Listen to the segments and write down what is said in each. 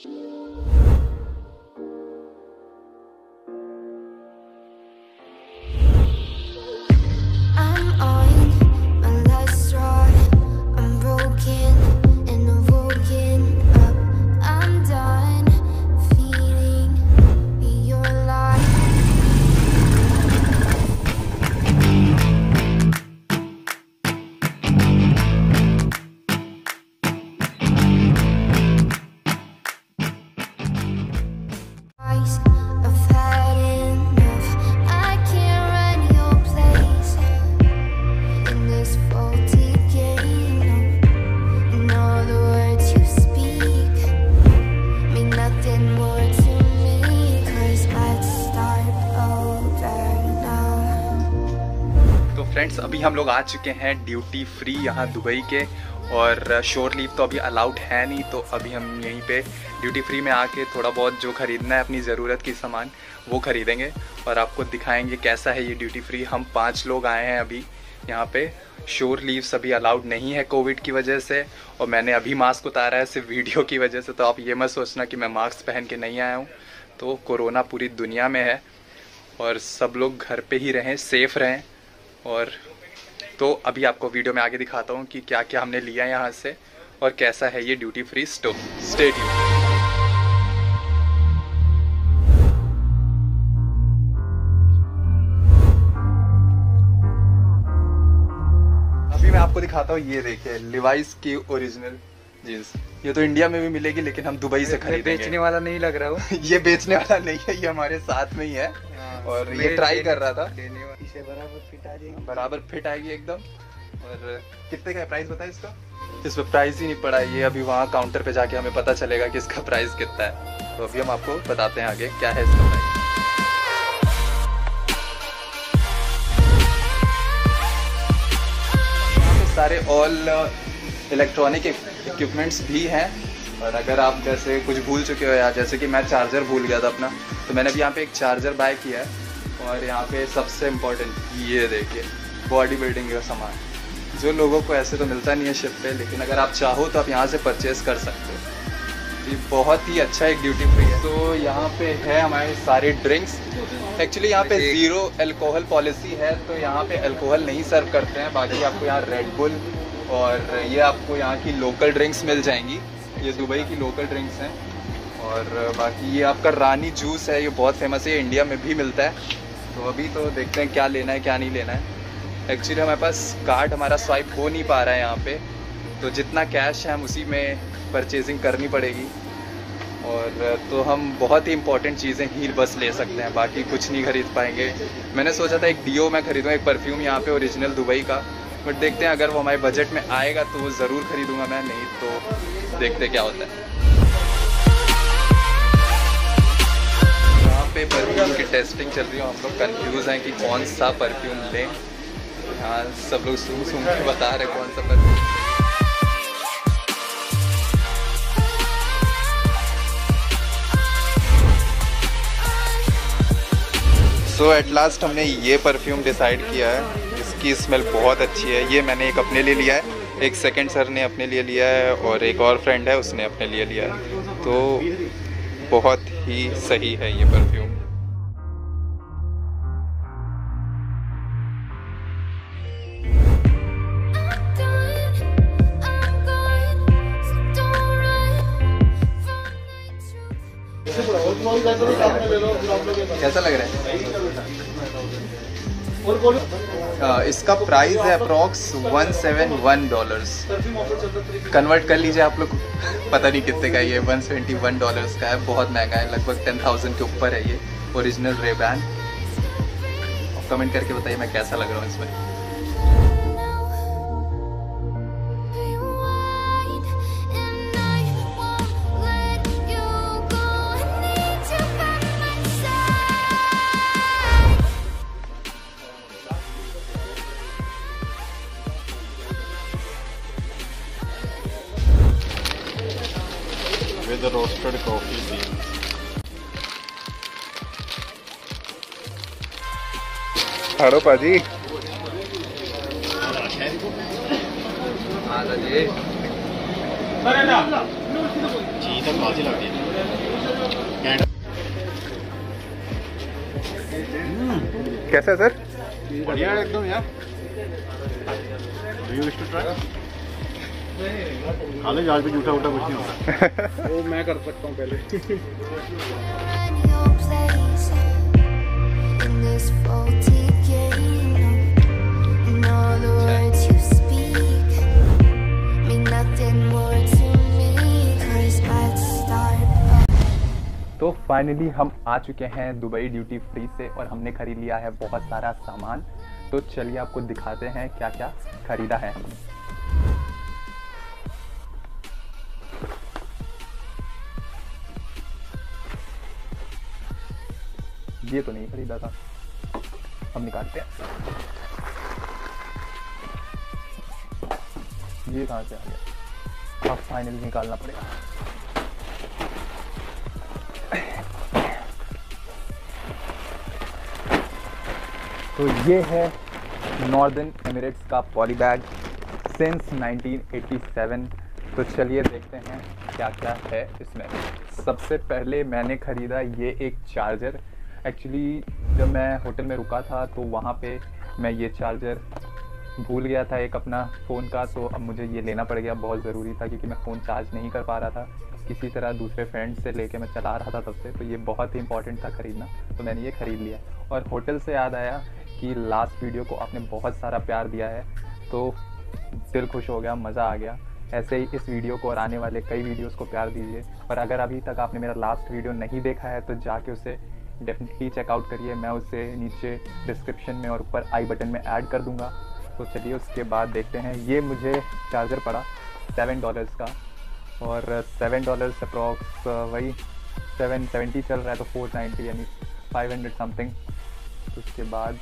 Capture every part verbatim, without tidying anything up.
Friends अभी हम लोग आ चुके हैं ड्यूटी फ्री यहाँ दुबई के, और शोर लीव तो अभी अलाउड है नहीं, तो अभी हम यहीं पे ड्यूटी फ्री में आके थोड़ा बहुत जो ख़रीदना है अपनी ज़रूरत की सामान वो ख़रीदेंगे और आपको दिखाएंगे कैसा है ये ड्यूटी फ्री। हम पाँच लोग आए हैं अभी यहाँ पे। शोर लीव्स अभी अलाउड नहीं है कोविड की वजह से, और मैंने अभी मास्क उतारा है सिर्फ वीडियो की वजह से, तो आप ये मत सोचना कि मैं मास्क पहन के नहीं आया हूँ। तो कोरोना पूरी दुनिया में है और सब लोग घर पे ही रहें, सेफ़ रहें। और तो अभी आपको वीडियो में आगे दिखाता हूँ कि क्या क्या हमने लिया यहाँ से और कैसा है ये duty free store. Stay tuned. अभी मैं आपको दिखाता हूँ, ये देखिए लिवाइस की ओरिजिनल जीन्स। ये तो इंडिया में भी मिलेगी लेकिन हम दुबई से खरीदेंगे। बेचने वाला नहीं लग रहा हो। ये बेचने वाला नहीं है, ये हमारे साथ में ही है और ये ट्राई कर रहा था। इसे बराबर फिट आ जाएगी, बराबर फिट आएगी एकदम। और कितने का है प्राइस बताए इसका? इस पर प्राइस ही नहीं पड़ा, ये अभी वहाँ काउंटर पे जाके हमें पता चलेगा कि इसका प्राइस कितना है। तो अभी हम आपको बताते हैं आगे क्या है इसका प्राइस। सारे ऑल इलेक्ट्रॉनिक इक्विपमेंट्स भी हैं, और अगर आप जैसे कुछ भूल चुके हो या जैसे कि मैं चार्जर भूल गया था अपना, तो मैंने भी यहाँ पे एक चार्जर बाय किया है। और यहाँ पे सबसे इम्पोर्टेंट ये देखिए बॉडी बिल्डिंग का सामान, जो लोगों को ऐसे तो मिलता नहीं है शिप पे, लेकिन अगर आप चाहो तो आप यहाँ से परचेज कर सकते हो। ये बहुत ही अच्छा एक ड्यूटी फ्री है। तो यहाँ पे है हमारे सारे ड्रिंक्स। एक्चुअली यहाँ पे ज़ीरो अल्कोहल पॉलिसी है, तो यहाँ पे अल्कोहल नहीं सर्व करते हैं। बाकी आपको यहाँ रेड बुल और ये आपको यहाँ की लोकल ड्रिंक्स मिल जाएंगी, ये दुबई की लोकल ड्रिंक्स हैं। और बाकी ये आपका रानी जूस है, ये बहुत फेमस है, ये इंडिया में भी मिलता है। तो अभी तो देखते हैं क्या लेना है क्या नहीं लेना है। एक्चुअली हमारे पास कार्ड हमारा स्वाइप हो नहीं पा रहा है यहाँ पे, तो जितना कैश है हम उसी में परचेजिंग करनी पड़ेगी। और तो हम बहुत ही इंपॉर्टेंट चीज़ें ही बस ले सकते हैं, बाकी कुछ नहीं खरीद पाएंगे। मैंने सोचा था एक डीओ मैं खरीदूँ, एक परफ्यूम यहाँ पे ओरिजिनल दुबई का, बट देखते हैं अगर वो हमारे बजट में आएगा तो वो ज़रूर खरीदूँगा मैं, नहीं तो देखते क्या होता है। यहाँ पे परफ्यूम की टेस्टिंग चल रही है, हम लोग कंफ्यूज हैं कि कौन सा परफ्यूम लें। यहाँ सब लोग सूंघ सूंघ के बता रहे कौन सा परफ्यूम। सो एट लास्ट हमने ये परफ्यूम डिसाइड किया है, इसकी स्मेल बहुत अच्छी है। ये मैंने एक अपने लिए लिया है, एक सेकंड सर ने अपने लिए लिया है, और एक और फ्रेंड है उसने अपने लिए लिया है। तो बहुत ही सही है ये परफ्यूम। कैसा लग रहा है? आ, इसका प्राइस है approx one seven one dollars. Convert कर लीजिए आप लोग, पता नहीं कितने का ये वन सेवेंटी वन डॉलर्स का है, बहुत महंगा है, लगभग टेन थाउजेंड के ऊपर है ये ओरिजिनल रेबैन। कमेंट करके बताइए मैं कैसा लग रहा हूँ इसमें। With the roasted coffee beans. Hello पाजी। चीज तो काजी लग रही है। कैसा है सर? बढ़िया है एकदम यार। Do you wish to try? खा ले, आज भी जूठा उठा कुछ नहीं होता। वो मैं कर सकता हूँ पहले। तो फाइनली हम आ चुके हैं दुबई ड्यूटी फ्री से और हमने खरीद लिया है बहुत सारा सामान। तो चलिए आपको दिखाते हैं क्या क्या खरीदा है हमने। ये तो नहीं खरीदा था, हम निकालते हैं। ये कहाँ से आ गया? अब फाइनली निकालना पड़ेगा। तो ये है नॉर्दर्न एमिरेट्स का poly bag since nineteen eighty seven. तो चलिए देखते हैं क्या क्या है इसमें। सबसे पहले मैंने ख़रीदा ये एक चार्जर। एक्चुअली जब मैं होटल में रुका था तो वहाँ पे मैं ये चार्जर भूल गया था एक अपना फ़ोन का, तो अब मुझे ये लेना पड़ गया। बहुत ज़रूरी था क्योंकि मैं फ़ोन चार्ज नहीं कर पा रहा था किसी तरह, दूसरे फ्रेंड से लेके मैं चला रहा था तब से। तो ये बहुत ही इंपॉर्टेंट था ख़रीदना, तो मैंने ये ख़रीद लिया। और होटल से याद आया कि लास्ट वीडियो को आपने बहुत सारा प्यार दिया है, तो दिल खुश हो गया, मज़ा आ गया। ऐसे ही इस वीडियो को और आने वाले कई वीडियोस को प्यार दीजिए। और अगर अभी तक आपने मेरा लास्ट वीडियो नहीं देखा है तो जाके उसे डेफिनेटली चेकआउट करिए। मैं उसे नीचे डिस्क्रिप्शन में और ऊपर आई बटन में ऐड कर दूंगा। तो चलिए उसके बाद देखते हैं। ये मुझे चार्जर पड़ा सेवन डॉलर्स का, और सेवन डॉलर्स अप्रॉक्स वही सेवन सेवेंटी चल रहा है, तो फोर नाइन्टी यानी फाइव हंड्रेड समथिंग। उसके बाद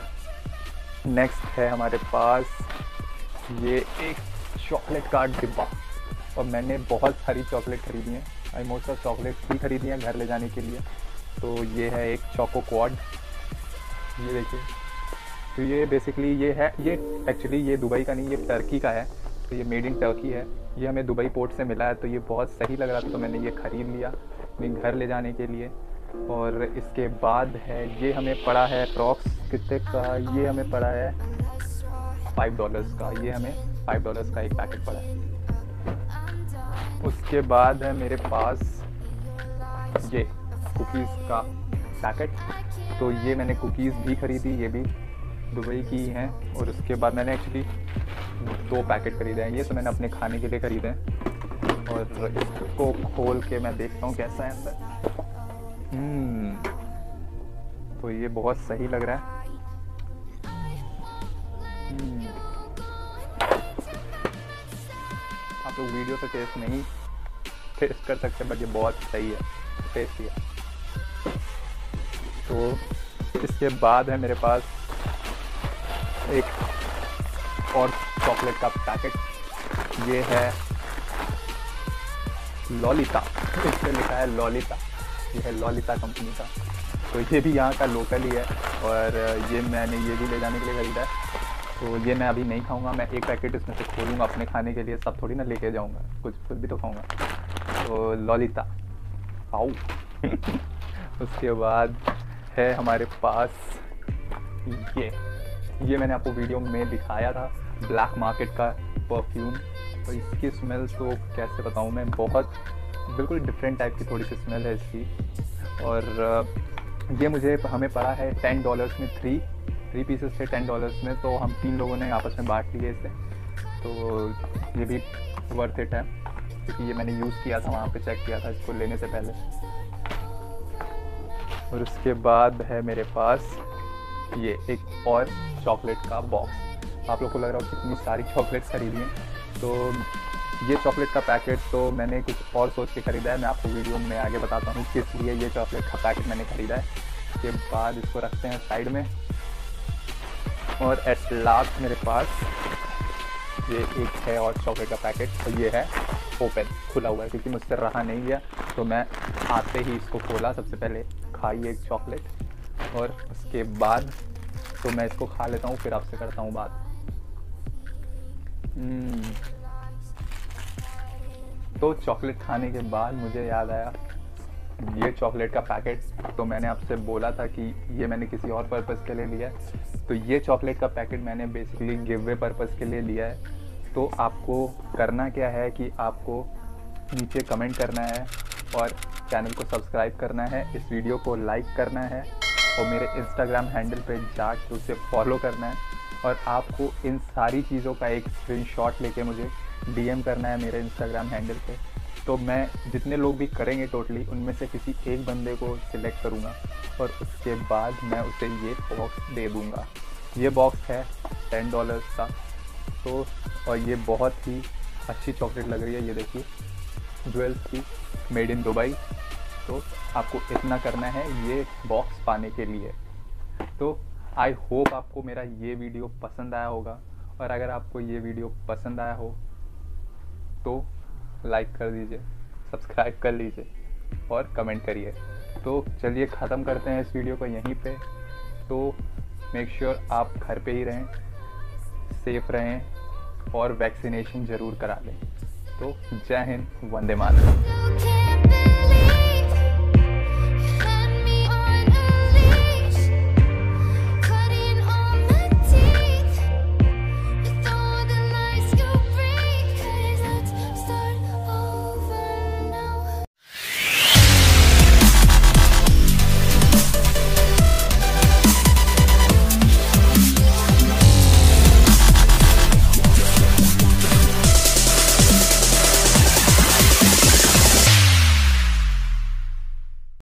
नेक्स्ट है हमारे पास ये एक चॉकलेट का डिब्बा, और मैंने बहुत सारी चॉकलेट खरीदी हैं। आई मोस्ट ऑफ चॉकलेट ही खरीदी हैं घर ले जाने के लिए। तो ये है एक चोको क्वाड, ये देखिए। तो ये बेसिकली ये है, ये एक्चुअली ये दुबई का नहीं, ये टर्की का है। तो ये मेड इन टर्की है। ये हमें दुबई पोर्ट से मिला है, तो ये बहुत सही लग रहा था, तो मैंने ये ख़रीद लिया अपने घर ले जाने के लिए। और इसके बाद है ये हमें पड़ा है अप्रॉक्स कितने का, ये हमें पड़ा है फाइव डॉलर्स का। ये हमें फाइव डॉलर्स का एक पैकेट पड़ा है। उसके बाद है मेरे पास ये कुकीज़ का पैकेट। तो ये मैंने कुकीज़ भी ख़रीदी, ये भी दुबई की ही हैं। और उसके बाद मैंने एक्चुअली दो पैकेट ख़रीदे हैं। ये तो मैंने अपने खाने के लिए ख़रीदे हैं। और इसको खोल के मैं देखता हूँ कैसा है अंदर। हम्म तो ये बहुत सही लग रहा है। हम्म आप लोग वीडियो से टेस्ट नहीं टेस्ट कर सकते, बट ये बहुत सही है, टेस्टी है। तो इसके बाद है मेरे पास एक और चॉकलेट का पैकेट। ये है लॉलिता, इस पे लिखा है लॉलिता। ये है लॉलिता कंपनी का। तो ये भी यहाँ का लोकल ही है, और ये मैंने ये भी ले जाने के लिए खरीदा है। तो ये मैं अभी नहीं खाऊंगा, मैं एक पैकेट इसमें से खोलूँगा अपने खाने के लिए। सब थोड़ी ना लेके जाऊँगा, कुछ खुद भी तो खाऊँगा। तो लॉलिता आओ। उसके बाद है हमारे पास ये ये मैंने आपको वीडियो में दिखाया था, ब्लैक मार्केट का परफ्यूम। तो इसकी स्मेल तो कैसे बताऊँ मैं, बहुत बिल्कुल डिफरेंट टाइप की थोड़ी सी स्मेल है इसकी। और ये मुझे हमें पड़ा है टेन डॉलर्स में, थ्री थ्री पीसेस थे टेन डॉलर्स में। तो हम तीन लोगों ने आपस में बांट लिए इसे। तो ये भी वर्थ इट है, क्योंकि ये मैंने यूज़ किया था, वहाँ पे चेक किया था इसको लेने से पहले। और उसके बाद है मेरे पास ये एक और चॉकलेट का बॉक्स। आप लोग को लग रहा हो कितनी सारी चॉकलेट्स खरीदी हैं। तो ये चॉकलेट का पैकेट तो मैंने कुछ और सोच के ख़रीदा है, मैं आपको वीडियो में आगे बताता हूँ किस लिए ये चॉकलेट का पैकेट मैंने ख़रीदा है। उसके बाद इसको रखते हैं साइड में। और एट लास्ट मेरे पास ये एक है और चॉकलेट का पैकेट, और ये है ओपन, खुला हुआ है, क्योंकि मुझसे रहा नहीं गया। तो मैं आते ही इसको खोला, सबसे पहले खाई एक चॉकलेट, और उसके बाद तो मैं इसको खा लेता हूँ, फिर आपसे करता हूँ बात। तो चॉकलेट खाने के बाद मुझे याद आया ये चॉकलेट का पैकेट, तो मैंने आपसे बोला था कि ये मैंने किसी और पर्पज़ के लिए लिया है। तो ये चॉकलेट का पैकेट मैंने बेसिकली गिव अवे पर्पज़ के लिए लिया है। तो आपको करना क्या है कि आपको नीचे कमेंट करना है और चैनल को सब्सक्राइब करना है, इस वीडियो को लाइक करना है और मेरे इंस्टाग्राम हैंडल पे जाके उसे फॉलो करना है और आपको इन सारी चीज़ों का एक स्क्रीनशॉट लेके मुझे डीएम करना है मेरे इंस्टाग्राम हैंडल पे। तो मैं जितने लोग भी करेंगे टोटली उनमें से किसी एक बंदे को सिलेक्ट करूँगा और उसके बाद मैं उसे ये बॉक्स दे दूँगा। ये बॉक्स है टेन डॉलर्स का। तो और ये बहुत ही अच्छी चॉकलेट लग रही है, ये देखिए ज्वेल्स की, मेड इन दुबई। तो आपको इतना करना है ये बॉक्स पाने के लिए। तो आई होप आपको मेरा ये वीडियो पसंद आया होगा और अगर आपको ये वीडियो पसंद आया हो तो लाइक कर दीजिए, सब्सक्राइब कर लीजिए और कमेंट करिए। तो चलिए ख़त्म करते हैं इस वीडियो को यहीं पे। तो मेक श्योर sure आप घर पे ही रहें, सेफ रहें और वैक्सीनेशन ज़रूर करा लें। तो जय हिंद, वंदे मातरम।